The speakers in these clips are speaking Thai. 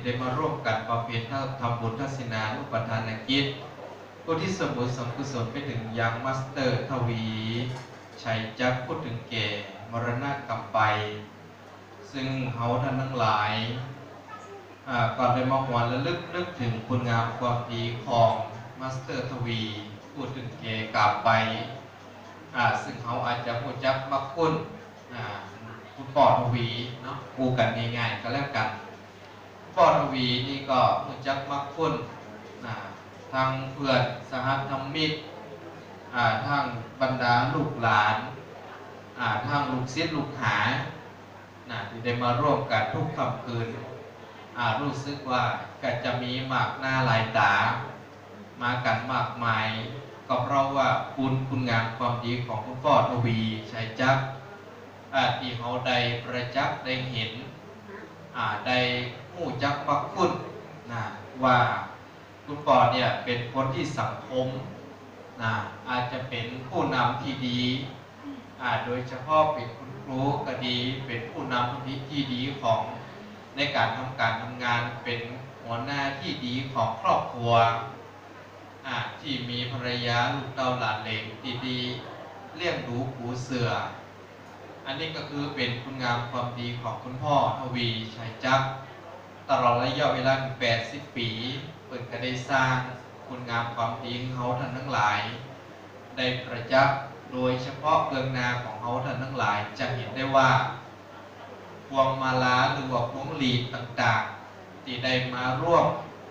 ได้มาร่วมกันประเพณีทำบุญทัศนานุปทานกิจผู้ที่สมบูรณ์สมกุศลไปถึงยังมาสเตอร์ทวีชัยจักรพูดถึงแก่มรณะกรรมไปซึ่งเขาท่านทั้งหลายก่อนได้มาหวนและนึกถึงคุณงามความดีของมาสเตอร์ทวีพูดถึงแก่กลับไปซึ่งเขาอาจจะพูดจักมักคุ้นคุณปอทวีเนาะกูกันง่ายๆก็แล้วกันปอทวีนี่ก็พูดจักมักคุ้นทางเพื่อนสหธรรมิกทางบรรดาลูกหลานทางลูกศิษย์ลูกหาที่ได้มาร่วมกันทุกค่ำคืนรู้สึกว่าก็จะมีมากหน้าหลายตามากันมากมายก็เพราะว่าคุณงามความดีของคุณพ่อทวีชัยจักรที่เขาได้ประจักษ์ได้เห็นได้หู้จักมักคุ้นว่าคุณพ่อเนี่ยเป็นคนที่สังคมอาจจะเป็นผู้นำที่ดีโดยเฉพาะเป็นคุณครูก็ดีเป็นผู้นำที่ดีของในการทำงานเป็นหัวหน้าที่ดีของครอบครัวที่มีภรรยาลูกเต้าหลานเหลนดีๆเลี้ยงดูปูเสืออันนี้ก็คือเป็นคุณงามความดีของคุณพ่อทวีชัยจักรตลอดระยะเวลา80 ปีเปิดก็ได้สร้างคุณงามความดีของเขาท่านทั้งหลายได้ประจักษ์โดยเฉพาะเบื้องหน้าของเขาท่านทั้งหลายจะเห็นได้ว่าพวงมาลาหรือว่าพวงหลีดต่างๆที่ได้มาร่วม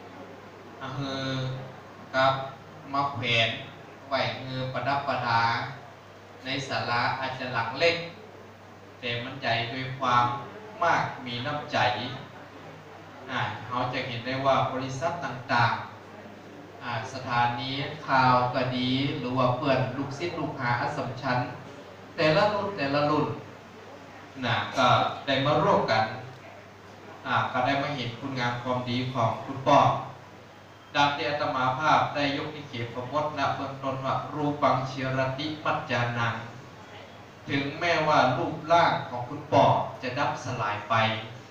กับมาแขวนไหวประดับประดาในศาลาอาจจะหลังเล็กแต่มันใหญ่ด้วยความมากมีน้ำใจเขาจะเห็นได้ว่าบริษัทต่างๆสถานีข่าวก็ดีหรือว่าเพื่อนลูกศิษย์ลูกหาอัสสัมชัญแต่ละรุ่นก็ได้มาร่วมกันก็ได้มาเห็นคุณงามความดีของคุณพ่อดังที่อาตมาภาพได้ยกนิเขปพจน์ณเบื้องต้นว่ารูปังเชียรติมัจจานังถึงแม้ว่ารูปร่างของคุณพ่อจะดับสลายไป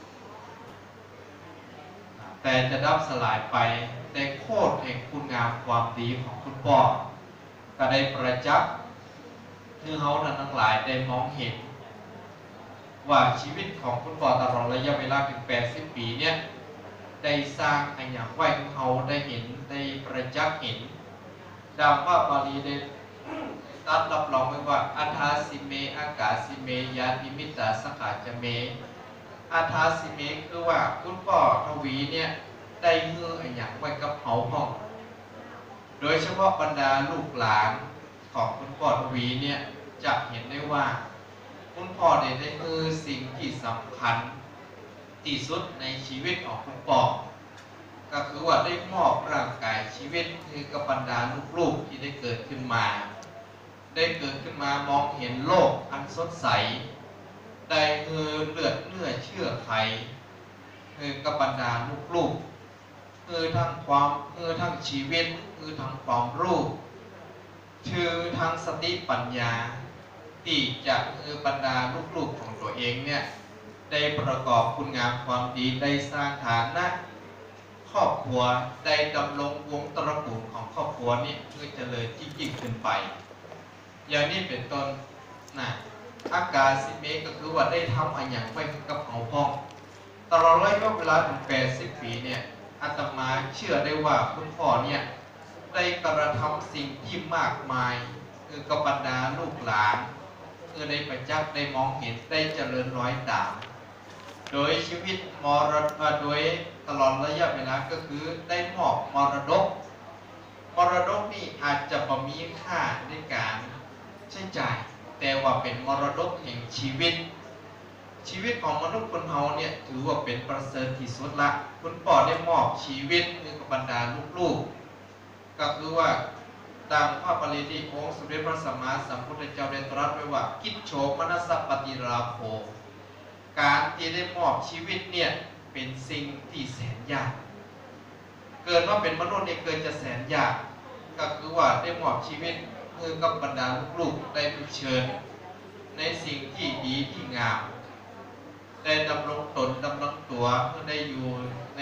แต่จะดับสลายไปแต่โคตรแห่งคุณงามความดีของคุณพ่อก็ได้ประจักษ์คือเขาทั้งหลายได้มองเห็นว่าชีวิตของคุณพ่อตลอดระยะเวลาถึง80 ปีเนี่ยได้สร้างอันอย่างไว้ของเขาได้เห็นได้ประจักษ์เห็นดังว่าบาลีได้ตัดรับรองไว้ว่าอัฏฐาสิเมอากาสิเมยาติมิตาสขาจเมอัฏฐาสิเมคือว่าคุณพ่อทวีเนี่ยได้อันอย่างไว้กับเขาห้องโดยเฉพาะบรรดาลูกหลานของคุณพ่อทวีเนี่ยจะเห็นได้ว่าคุณพ่อได้สิ่งที่สำคัญที่สุดในชีวิตของคุณพ่อก็คือว่าได้มอบร่างกายชีวิตให้กับบรรดาลูกๆที่ได้เกิดขึ้นมามองเห็นโลกอันสดใสได้เลือดเนื้อเชื่อไขกับบรรดาลูกๆทั้งชีวิตทั้งความรู้ทั้งสติปัญญาที่จะบรรดาลูกๆของตัวเองเนี่ยได้ประกอบคุณงามความดีได้สร้างฐานะครอบครัวได้ดำรงวงตระกูลของครอบครัวนี้เพื่อเจริญยิ่งขึ้นไปอย่างนี้เป็นต้นอากาสิเมก็คือว่าได้ทำอันอย่างไว้กับเขาพ่องตลอดระยะเวลาถึง80 ปีเนี่ยอาตมาเชื่อได้ว่าคุณพ่อเนี่ยได้กระทำสิ่งที่มากมายกับบรรดาลูกหลานได้ประจักษ์ได้มองเห็นได้เจริญร้อยตามโดยชีวิตโดยตลอดระยะเวลาก็คือได้มอบมรดกนี่อาจจะบ่มีค่าในการใช้จ่ายแต่ว่าเป็นมรดกแห่งชีวิตของมนุษย์คนเฮาเนี่ยถือว่าเป็นประเสริฐที่สุดละคุณพ่อได้มอบชีวิตให้กับบรรดาลูกๆก็คือว่าตามพระปริที่องค์สมเด็จพระสัมมาสัมพุทธเจ้าได้ตรัสไว้ว่ากิจโฉมนัสสปฏิราโภการที่ได้มอบชีวิตเนี่ยเป็นสิ่งที่แสนยากเกิดมาเป็นมนุษย์เนี่ยเกิดจะแสนยากก็คือว่าได้มอบชีวิตกับบรรดาลูกๆได้เผชิญในสิ่งที่ดีที่งามได้ดำรงตนดำรงตัวเพื่อได้อยู่ใน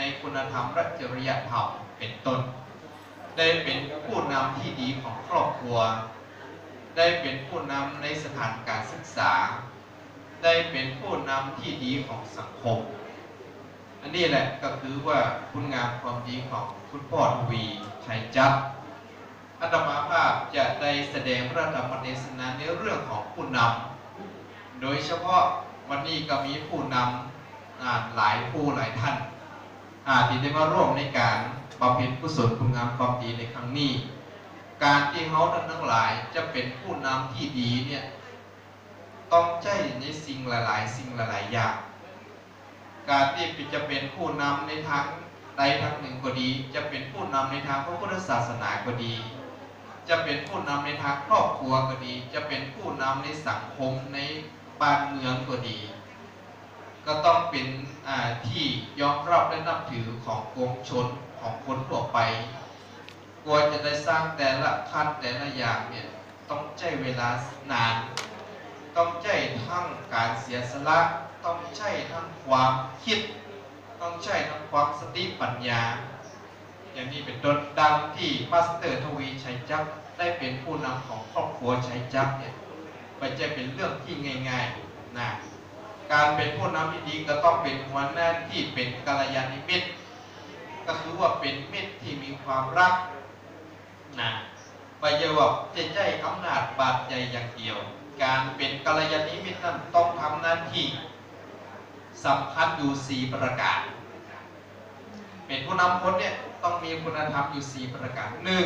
คุณธรรมและจริยธรรมเป็นต้นได้เป็นผู้นำที่ดีของครอบครัวได้เป็นผู้นำในสถานการศึกษาได้เป็นผู้นำที่ดีของสังคมอันนี้แหละก็คือว่าคุณงามความดีของคุณพ่อทวีชัยจักรอาตมาภาพจะได้แสดงพระธรรมเทศนาในเรื่องของผู้นำโดยเฉพาะวันนี้ก็มีผู้นำหลายผู้หลายท่านที่ได้มาร่วมในการบำเพ็ญกุศลคุณงามความดีในครั้งนี้การที่เขาทั้งหลายจะเป็นผู้นำที่ดีเนี่ยต้องใจในสิ่งหลายๆสิ่งหลายๆอย่างการที่จะเป็นผู้นำในทางใดทางหนึ่งก็ดีจะเป็นผู้นำในทางพระพุทธศาสนาก็ดีจะเป็นผู้นำในทางครอบครัวก็ดีจะเป็นผู้นำในสังคมในบ้านเมืองก็ดีก็ต้องเป็นที่ยอมรับและนับถือของปวงชนของคนทั่วไปกว่าจะได้สร้างแต่ละขั้นแต่ละอย่างเนี่ยต้องใช้เวลานานต้องใช้ทั้งการเสียสละต้องใช้ทั้งความคิดต้องใช้ทั้งความสติปัญญาอย่างนี้เป็นต้นดังที่มาสเตอร์ทวีชัยจักรได้เป็นผู้นำของครอบครัวชัยจักรเนี่ยไม่ใช่เป็นเรื่องที่ง่ายๆนะการเป็นผู้นำที่ดีก็ต้องเป็นหัวหน้าที่เป็นกัลยาณมิตรก็คือว่าเป็นมิตรที่มีความรักนะไม่ใช่ว่าจะใช้อำนาจบาดใจอย่างเดียวการเป็นกัลยาณมิตรนั้นต้องทำหน้าที่สำคัญอยู่4ประการเป็นผู้นำคนเนี่ยต้องมีคุณธรรมอยู่4ประการ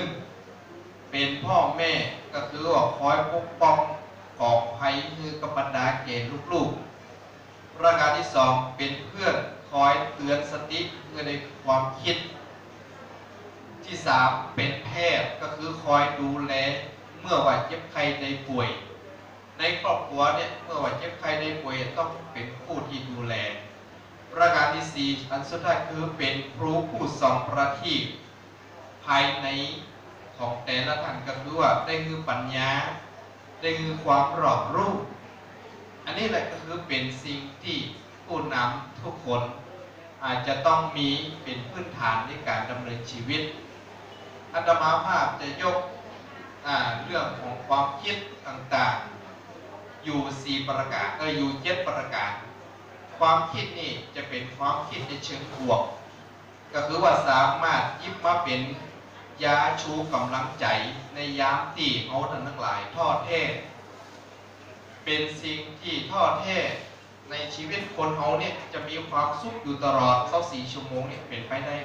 1เป็นพ่อแม่ก็คือว่าคอยปกป้องของภัยคือกับบรรดาเกณฑ์ลูกๆประการที่2เป็นเพื่อนคอยเตือนสติเพื่อในความคิดที่3เป็นแพทย์ก็คือคอยดูแลเมื่อว่าเจ็บไข้ได้ป่วยในครอบครัวเนี่ยเมื่อว่าเจ็บไข้ได้ป่วยต้องเป็นผู้ที่ดูแลประการที่4อันสุดท้ายคือเป็นครูผู้สอนประทีปภายในของแต่ละท่านก็คือว่าได้คือปัญญาได้คือความรอบรู้อันนี้แหละก็คือเป็นสิ่งที่ผู้นำทุกคนอาจจะต้องมีเป็นพื้นฐานในการดำเนินชีวิตอาตมาภาพจะยกเรื่องของความคิดต่างๆอยู่4ประการอยู่7ประการความคิดนี่จะเป็นความคิดในเชิงบวกก็คือว่าสามารถยิบมาเป็นยาชูกำลังใจในยามที่เขาทั้งหลายท้อแท้เป็นสิ่งที่ท้อแท้ในชีวิตคนเขาเนี่ยจะมีความสุขอยู่ตลอด24ชั่วโมงเนี่ยเป็นไปได้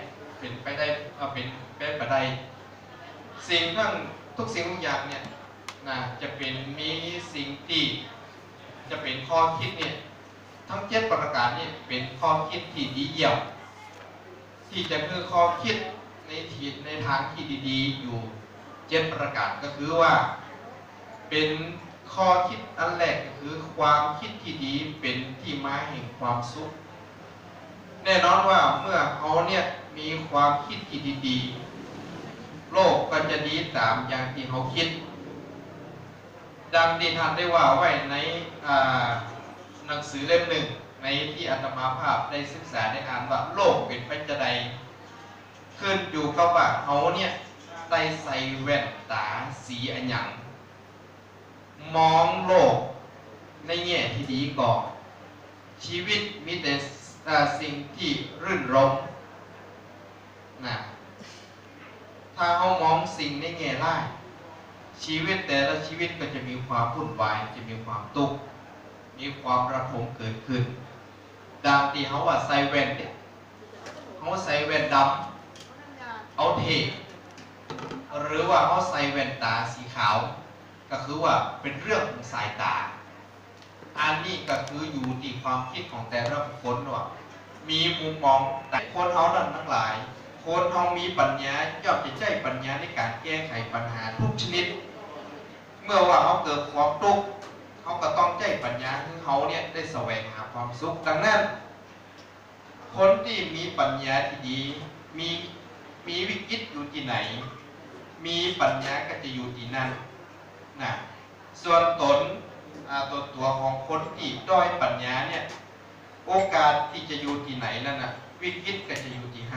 สิ่งทั้งทุกสิ่งทุกอย่างเนี่ยนะจะเป็นมีสิ่งที่จะเป็นข้อคิดเนี่ยทั้ง7ประการนี่เป็นข้อคิดที่ดีเยี่ยมที่จะคือข้อคิดในทางที่ดีๆอยู่7ประการก็คือว่าเป็นข้อคิดอันแรกก็คือความคิดที่ดีเป็นที่มาแห่งความสุขแน่นอนว่าเมื่อเขาเนี่ยมีความคิดที่ดีๆโลกก็จะดีตามอย่างที่เขาคิดดังที่ท่านได้ว่าไว้ในหนังสือเล่มหนึ่งในที่อาตมาภาพได้ศึกษาได้อ่านว่าโลกเป็นไปจะใดขึ้นอยู่กับว่าเขาเนี่ยได้ใส่แว่นตาสีอันหยังมองโลกในแง่ที่ดีก่อนชีวิตมีแต่สิ่งที่รื่นรมนะถ้าเขามองสิ่งในแง่ร้ายชีวิตแต่ละชีวิตก็จะมีความวุ่นวายจะมีความทุกข์มีความระทมเกิดขึ้นดังที่เขาว่าใส่แว่นเนี่ยเขาใส่แว่นดำเอาเทหรือว่าเขาใส่แว่นตาสีขาวก็คือว่าเป็นเรื่องของสายตาอันนี้ก็คืออยู่ที่ความคิดของแต่ละคนว่ามีมุมมองแต่คนเขานั้นทั้งหลายคนเขามีปัญญาย่อมจะใช้ปัญญาในการแก้ไขปัญหาทุกชนิดเมื่อว่าเขาเกิดความทุกข์เขาก็ต้องใช้ปัญญาคือเขาเนี่ยได้แสวงหาความสุขดังนั้นคนที่มีปัญญาที่ดีมีวิกฤตอยู่ที่ไหนมีปัญญาก็จะอยู่ที่นั่นนะส่วนตัวของคนที่ด้อยปัญญาเนี่ยโอกาสที่จะอยู่ที่ไหนนั่นนะวิกฤตก็จะอยู่ที่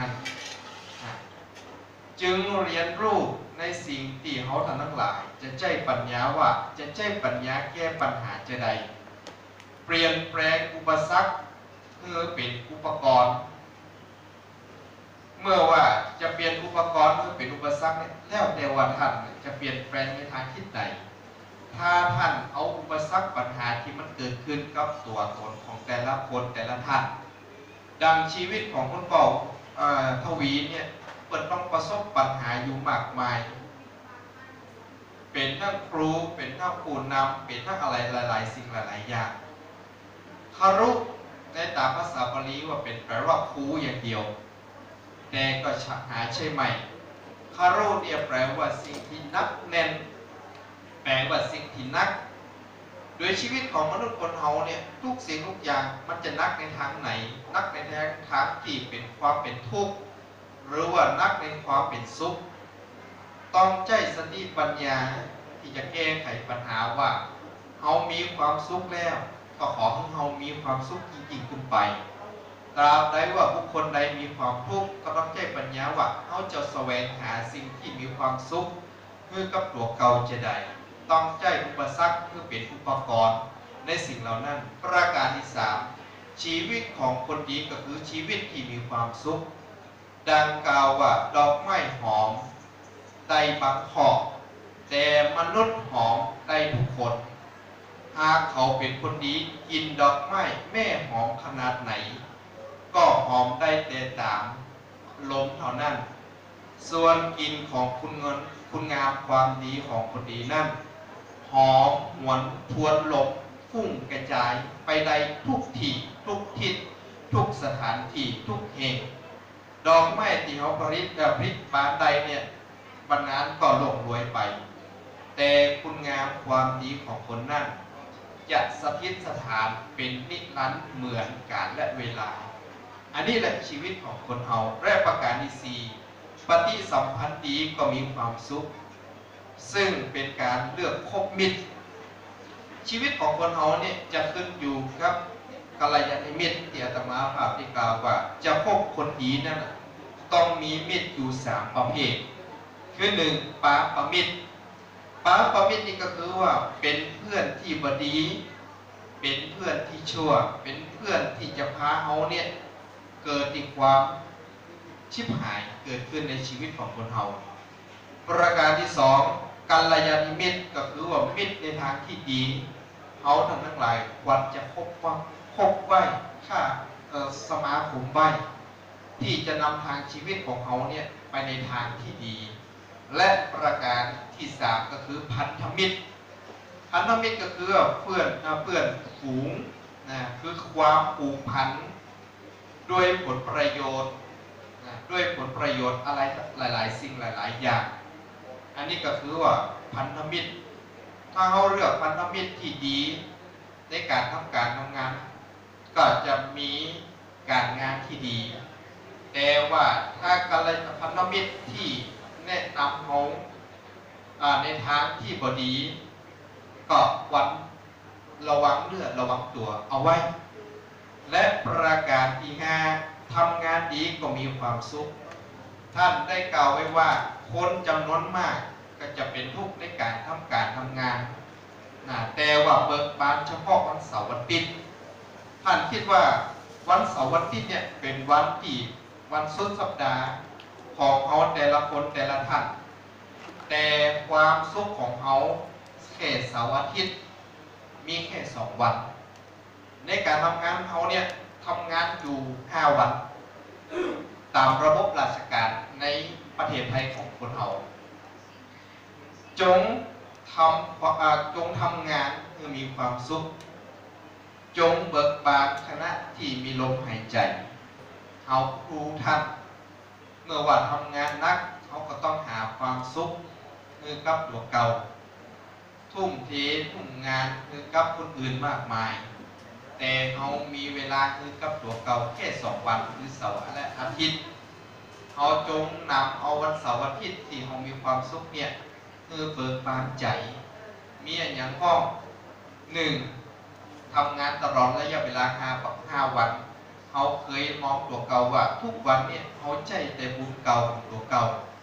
จึงเรียนรู้ในสิ่งที่เขาท่านทั้งหลายจะใจปัญญาว่าจะใจปัญญาแก้ปัญหาจะใดเปลี่ยนแปลงอุปสรรคเพื่อเป็นอุปกรณ์เมื่อว่าจะเปลี่ยนอุปกรณ์เพื่อเป็นอุปสรรคแล้วแต่ว่าท่านจะเปลี่ยนแปลงในทางทิศใดถ้าท่านเอาอุปสรรคปัญหาที่มันเกิดขึ้นกับตัวตนของแต่ละคนแต่ละท่านดังชีวิตของคุณป่าทวีเนี่ยเปิดต้องประสบปัญหาอยู่มากมายเป็นทั้งครูเป็นทั้งผู้นำเป็นทั้งอะไรหลายๆสิ่งหลายๆอย่างคารุในตามภาษาบาลีว่าเป็นแปลว่าครูอย่างเดียวแต่ก็หาใช่ไหมคารุเนี่ยแปลว่าสิ่งที่นักแน่นแปลว่าสิ่งที่นักโดยชีวิตของมนุษย์คนเฮาเนี่ยทุกสิ่งทุกอย่างมันจะนักในทางไหนนักในทางที่เป็นความเป็นทุกข์หรือว่านักในความเป็นสุขต้องใจสติปัญญาที่จะแก้ไขปัญหาว่าเฮามีความสุขแล้วก็ขอให้เฮามีความสุขจริงๆขึ้นไปตราบใดว่าบุคคลใดมีความทุกข์ก็ต้องใจปัญญาว่าเฮาจะแสวงหาสิ่งที่มีความสุขเพื่อกับตัวเก่าจะได้ต้องใจอุปสรรคเพื่อเป็นอุปกรณ์ในสิ่งเหล่านั้นประการที่3ชีวิตของคนดีก็คือชีวิตที่มีความสุขดังกล่าวว่าดอกไม้หอมได้บางขอบแต่มนุษย์หอมได้ทุกคนหากเขาเป็นคนดีกินดอกไม้แม่หอมขนาดไหนก็หอมได้แต่ตามลมเท่านั้นส่วนกลิ่นของคุณงามความดีของคนดีนั่นหอมหวนทวนลมพุ่งกระจายไปได้ทุกที่ทุกทิศทุกสถานที่ทุกแห่งดอกไม้ที่เขาผลิตบานใดเนี่ยบรรณานก็หลงรวยไปแต่คุณงามความดีของคนนั่นจะสถิตสถานเป็นนิรันดร์เหมือนกาลและเวลาอันนี้แหละชีวิตของคนเฮาและประการที่4ปฏิสัมพันธ์ดีก็มีความสุขซึ่งเป็นการเลือกคบมิตรชีวิตของคนเฮาเนี่ยจะขึ้นอยู่กับกัลยาณมิตรที่อาตมาภาพได้กล่าวว่าจะคบคนดีนั่นต้องมีมิตรอยู่3ประเภทคือ1ปาปมิตรปาปมิตรนี่ก็คือว่าเป็นเพื่อนที่บดีเป็นเพื่อนที่ชั่วเป็นเพื่อนที่จะพาเฮาเนี่ยเกิดที่ความชิบหายเกิดขึ้นในชีวิตของคนเฮาประการที่2กัลยาณมิตรก็คือว่ามิตรในทางที่ดีเฮาทั้งหลายควรจะคบไว้ค่าสมาคมไว้ที่จะนำทางชีวิตของเฮาเนี่ยไปในทางที่ดีและประการที่3ก็คือพันธมิตรพันธมิตรก็คือเพื่อนฝูงนะคือความผูกพันด้วยผลประโยชน์ด้วยผลประโยชน์อะไรหลายๆสิ่งหลายๆอย่างอันนี้ก็คือว่าพันธมิตรถ้าเขาเลือกพันธมิตรที่ดีในการทำงานก็จะมีการงานที่ดีแต่ว่าถ้ากัลยาณพันธมิตรที่แนะนำเขาในทางที่บดีก็ควรระวังเลือดระวังตัวเอาไว้และประการที่5ทำงานดีก็มีความสุขท่านได้กล่าวไว้ว่าคนจำนวนมากก็จะเป็นทุกข์ในการทำงานแต่ว่าเบิกบานเฉพาะวันเสาร์วันอาทิตย์ท่านคิดว่าวันเสาร์วันอาทิตย์เนี่ยเป็นวันที่วันสุดสัปดาห์ของเขาแต่ละคนแต่ละท่านแต่ความสุขของเขาแค่เสาร์อาทิตย์มีแค่2 วันในการทำงานเขาเนี่ยทำงานอยู่5 วันตามระบบราชการในประเทศไทยของคนเราจงทำงานเพื่อมีความสุขจงเบิกบานขณะที่มีลมหายใจเขาครูท่านเมื่อว่าทำงานนักเขาก็ต้องหาความสุขคือกับตัวเก่าทุ่มงานคือกับคนอื่นมากมายแต่เขามีเวลาคือกับตัวเก่าแค่2 วันคือเสาร์และอาทิตย์เขาจงนำเอาวันเสาร์อาทิตย์ที่เขามีความสุขเนี่ยคือเบิกบานใจมีอย่างพ้อง1ทำงานตลอดระยะเวลา5 วันเขาเคยมองตัวเก่าว่าทุกวันเนี่ยเขาใจแต่บุญเก่าของตัวเก่า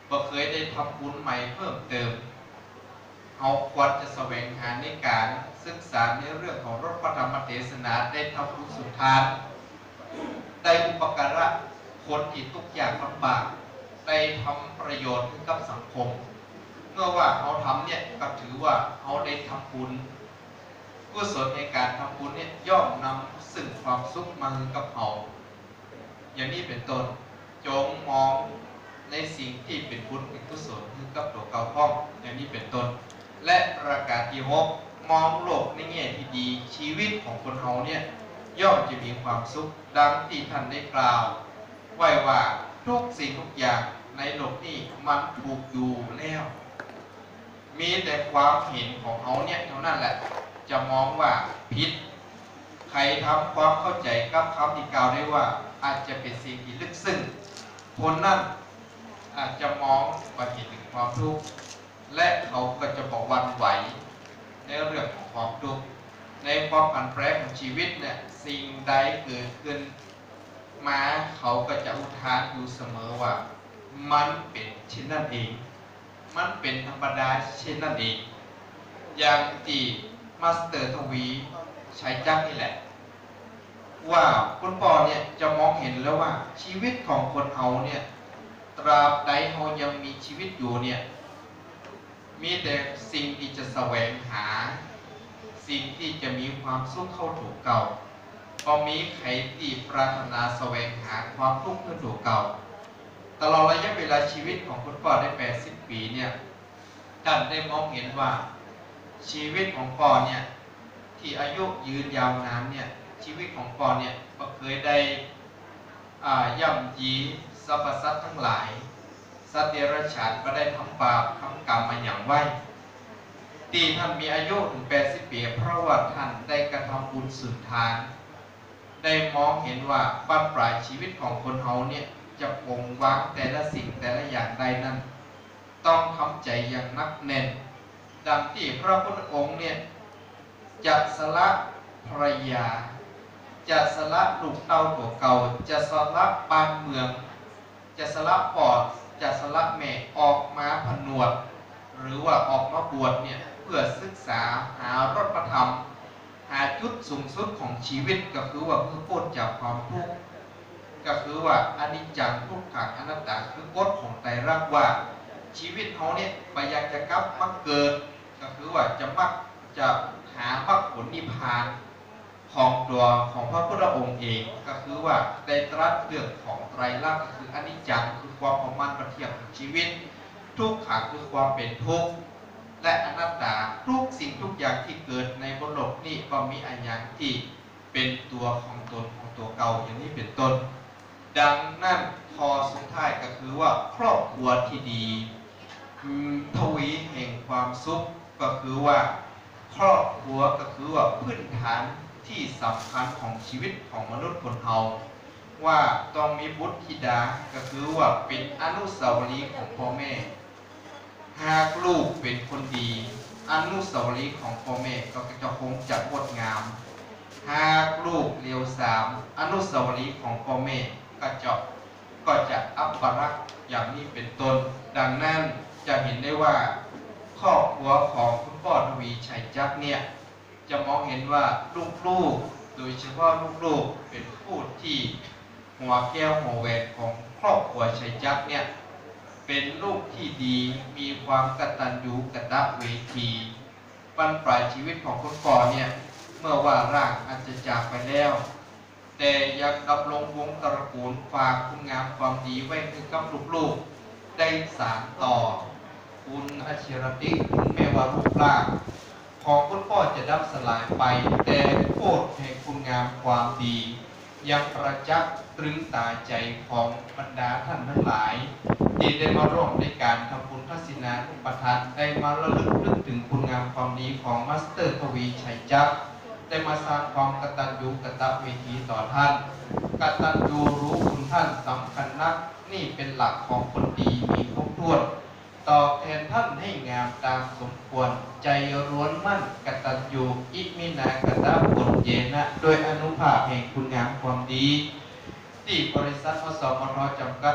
บ่เคยได้ทำบุญใหม่เพิ่มเติมเอาควรจะแสวงหาในการศึกษาในเรื่องของรถพระธรรมเทศนาได้ทำบุญสุนทานได้อุปการะคนที่ทุกอย่างลำบากได้ทำประโยชน์ให้กับสังคมเมื่อว่าเขาทำเนี่ยก็ถือว่าเขาได้ทำบุญกุศลในการทำบุญเนี่ยย่อมนำซึ่งความสุขมาให้กับเขาอย่างนี้เป็นต้นจงมองในสิ่งที่เป็นบุญเป็นกุศลให้กับตัวเก่าพ้องอย่างนี้เป็นต้นและประการที่6มองโลกในแง่ที่ดีชีวิตของคนเฮาเนี่ยย่อมจะมีความสุขดังที่ท่านได้กล่าวไว้ว่าทุกสิ่งทุกอย่างในโลกนี้มันถูกอยู่แล้วมีแต่ความเห็นของเขาเนี่ยเท่านั้นแหละจะมองว่าผิดใครทำความเข้าใจกับคำที่กล่าวได้ว่าอาจจะเป็นสิ่งที่ลึกซึ้งคนนั้นอาจจะมองว่าเห็นถึงความทุกข์และเขาก็จะบอกวันไหวในเรื่องของความทุกข์ในความผันแปรของชีวิตเนี่ยสิ่งใดเกิดขึ้นมาเขาก็จะอุทานอยู่เสมอว่ามันเป็นเช่นนั้นเองมันเป็นธรรมดาเช่นนั้นเองอย่างที่มาสเตอร์ทวีชัยจักรนี่แหละว่าคุณปอเนี่ยจะมองเห็นแล้วว่าชีวิตของคนเฮาเนี่ยตราบใดเฮายังมีชีวิตอยู่เนี่ยมีแต่สิ่งที่จะแสวงหาสิ่งที่จะมีความสุขเข้าถูกเก่าก็มีใครที่ปรารถนาแสวงหาความทุกข์เข้าถูกเก่าตลอดระยะเวลาชีวิตของคุณพ่อได้80 ปีเนี่ยท่านได้มองเห็นว่าชีวิตของพ่อเนี่ยที่อายุยืนยาวนานเนี่ยชีวิตของพ่อเนี่ยก็เคยได้ย่ำยีสรรพสัตว์ทั้งหลายสัตว์เดรัจฉานก็ได้ทำบาปทำกรรมมาอย่างไว้ที่ท่านมีอายุถึง80 ปีเพราะว่าท่านได้กระทำบุญสุนทานได้มองเห็นว่าบ้านปลายชีวิตของคนเฮาเนี่ยจะปงวางแต่ละสิ่งแต่ละอย่างใดนั้นต้องทำใจอย่างนักแน่นดังที่พระพุทธองค์เนี่ยจะสละภรรยาจะสละลูกเต้าตัวเก่าจะสละบ้านเมืองจะสละปอดจะสละแม่ออกมาผนวดหรือว่าออกมาบวชเนี่ยเพื่อศึกษาหารถธรรมหาจุดสูงสุดของชีวิตก็คือว่าเพื่อพ้นจากความทุกข์ก็คือว่าอนิจจังทุกขังอนัตตาคือกฎของไตรลักษณ์ว่าชีวิตเขาเนี่ยไปอยากจะกลับมาเกิดก็คือว่าจะหามรรคผลนิพพานของตัวของพระพุทธองค์เองก็คือว่าได้ตรัสเรื่องของไตรลักษณ์ก็คืออนิจจังคือความของมันประเทียบของชีวิตทุกขังคือความเป็นทุกข์และอนัตตาทุกสิ่งทุกอย่างที่เกิดในบนโลกนี้ก็มีอันอย่างที่เป็นตัวของตนของตัวเก่าอย่างนี้เป็นต้นดังนั้นพอสุดท้ายก็คือว่าครอบครัวที่ดีทวีแห่งความสุขก็คือว่าครอบครัวก็คือว่าพื้นฐานที่สำคัญของชีวิตของมนุษย์คนเฮาว่าต้องมีบุตรธิดาก็คือว่าเป็นอนุสาวรีย์ของพ่อแม่หากลูกเป็นคนดีอนุสาวรีย์ของพ่อแม่ก็จะคงจะงดงามหากลูกเลวทรามอนุสาวรีย์ของพ่อแม่ก็จะอัปลักษณ์อย่างนี้เป็นต้นดังนั้นจะเห็นได้ว่าครอบครัวของคุณพ่อทวีชัยจักรเนี่ยจะมองเห็นว่าลูกๆโดยเฉพาะลูกๆเป็นผู้ที่หัวแก้วหัวแหวนของครอบครัวชัยจักรเนี่ยเป็นลูกที่ดีมีความกตัญญูกตเวทีบรรปลายชีวิตของคุณพ่อเนี่ยเมื่อว่าร่างอาจจะจากไปแล้วแต่ยังดำรงวงตระกูลฝากคุณงามความดีไว้ให้กับลูกๆได้สานต่อคุณอาชีรติถึงแม้ว่ารูปร่างของคุณพ่อจะดับสลายไปแต่โคตรแห่งคุณงามความดียังประจักษ์ตรึงตาใจของบรรดาท่านทั้งหลายที่ได้มาร่วมในการทำบุญทักษิณานุปทานได้มาระลึกนึกถึงคุณงามความดีของมาสเตอร์ทวีชัยจักรได้มาสร้างความกตัญญูกตเวทีต่อท่านกตัญญูรู้คุณท่านสำคัญนักนี่เป็นหลักของคนดีมีครบถ้วนตอบแทนท่านให้งามตามสมควรใจร้วนมั่นกตัญญูอิมินากตปุญเยนะโดยอนุภาพแห่งคุณงามความดีที่บริษัทอสมทจำกัดมหา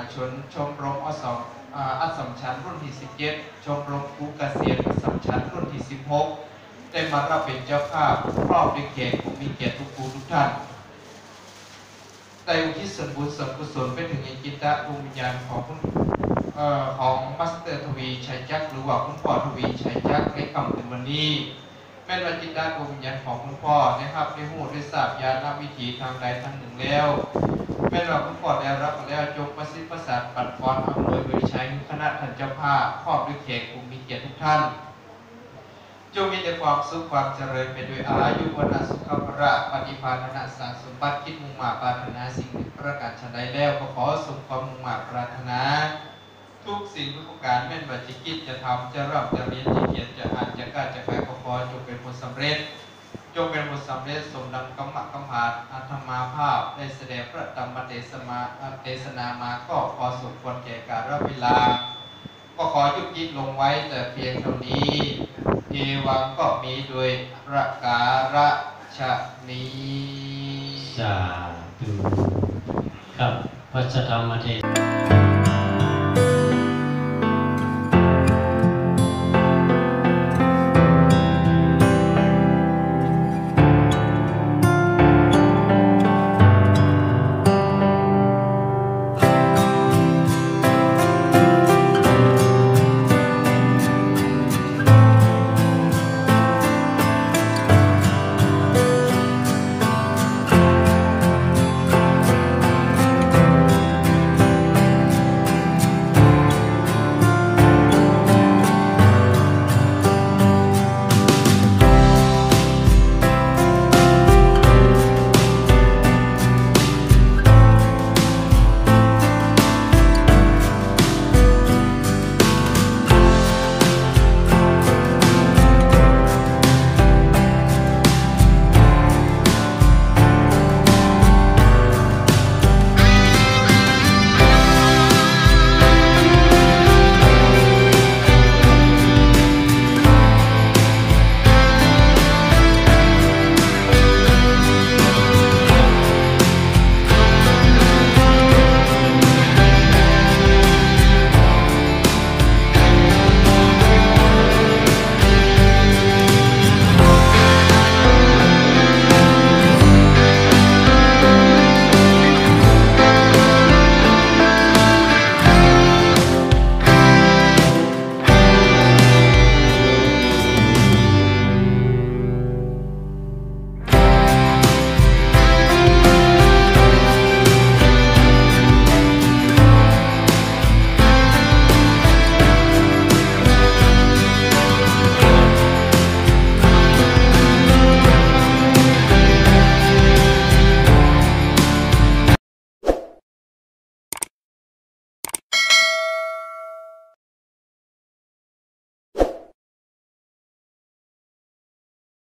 ชนชมรมอัสสัมชัญรุ่นที่17ชมรมครูเกษียณอัสสัมชัญรุ่นที่16ได้มารับเป็นเจ้าภาพครอบด้วยเกียรติผู้มีเกียรติทุกผู้ทุกท่านได้อุทิศส่วนบุญส่วนกุศลไปถึงจิตตะดวงวิญญาณของมัสเตอร์ทวีชัยจักรหรือว่าคุณพ่อทวีชัยจักรในคำถึงวันนี้แม่นว่าจิตตะดวงวิญญาณของคุณพ่อนะครับได้หูได้ทราบญาณวิถีทางใดทางหนึ่งแล้วแม่นว่าคุณพ่อได้รับแล้วจงประสิทธิ์ประสาทปัดป้อนอำนวยบริชัยคณะท่านเจ้าภาพครอบด้วยเกียรติผู้มีเกียรติทุกท่านจงมีแต่ความสุขความเจริญไปด้วยอายุวัฒสุขภระปฏิภาณนะสารสมบัติคิดมุ่งมาปรารถนาสิ่งประการชันใดแล้วก็ขอสุขความมุ่งมาปรารถนาทุกสิ่งทุกประการแม่นว่าจะคิดจะทำจะร่ำจะเรียนจะเขียนจะอ่านจะกล้าจะขายขอจงเป็นผลสำเร็จจงเป็นผลสำเร็จสมดังกรรมกำหาอาธรรมาภาพได้แสดงพระธรรมเทศนามาก็พอสมควรแก่กาลเวลาก็ขอยุติลงไว้แต่เพียงเท่านี้เอวังก็มีโดยประการฉนี้สาธุครับพระธรรมเทศ